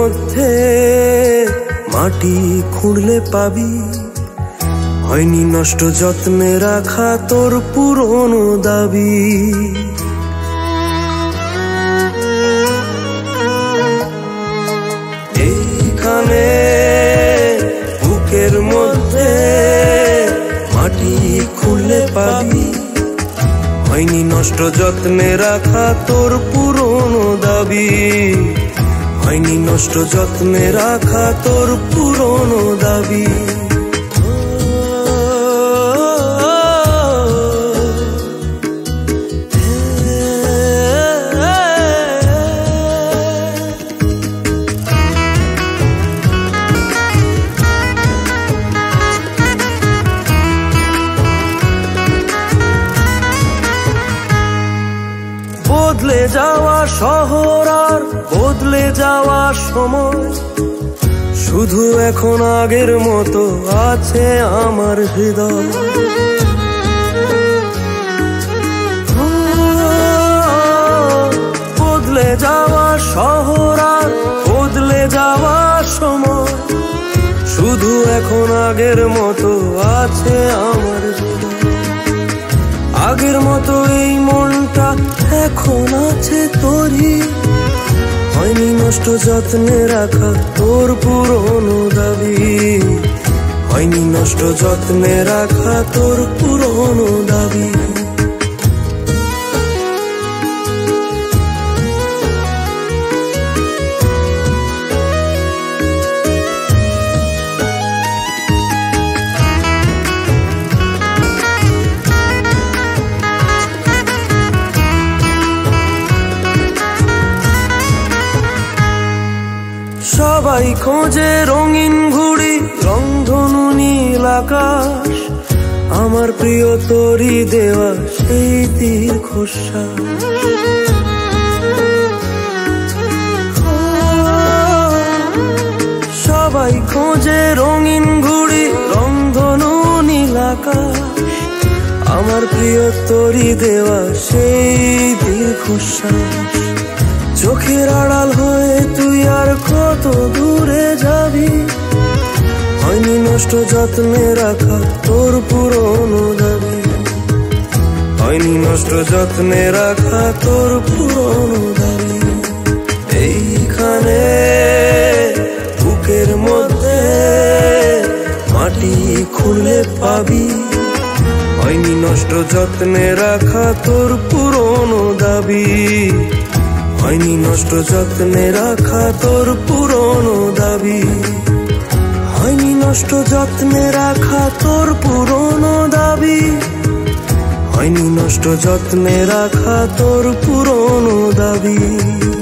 মধ্যে মাটি খুঁড়লে পাবি, হয়নি নষ্ট যত্নে রাখা তোর পুরনো দাবি। এইখানে বুকের মধ্যে মাটি খুঁড়লে পাবি, হয়নি নষ্ট যত্নে রাখা তোর পুরনো দাবি, হয়নি নষ্ট যত্নে রাখা তোর পুরনো দাবি। বদলে যাওয়া শহর আর বদলে যাওয়া সময়, শুধু এখন আগের মতো আছে আমার হৃদয়। বদলে যাওয়া শহর আর বদলে যাওয়া সময়, শুধু এখন আগের মতো আছে আমার হৃদয়। আগের মতো এই মনটা এখন আছে তোরই, হয়নি নষ্ট যত্নে রাখা তোর পুরনো দাবি, হয়নি নষ্ট যত্নে রাখা তোর পুরনো দাবি। সবাই খোঁজে রঙিন ঘুড়ি, রংধনু নীল আকাশ, আমার প্রিয় তোরই দেওয়া সেই তীর খোসা। সবাই খোঁজে রঙিন ঘুড়ি, রংধনু নীল আকাশ, আমার প্রিয় তোরই দেওয়া সেই তীর খোসা। চোখের আড়াল হয়ে তুই আর কত দূরে যাবি, হয়নি নষ্ট যত্নে রাখা তোর পুরনো দাবি, হয়নি নষ্ট যত্নে রাখা তোর পুরনো দাবি। এইখানে বুকের মধ্যে মাটি খুঁড়লে পাবি, হয়নি নষ্ট যত্নে রাখা তোর পুরনো দাবি, হয়নি নষ্ট যত্নে রাখা তোর পুরনো দাবি, হয়নি নষ্ট যত্নে রাখা তোর পুরনো দাবি, হয়নি নষ্ট যত্নে রাখা তোর পুরনো দাবি।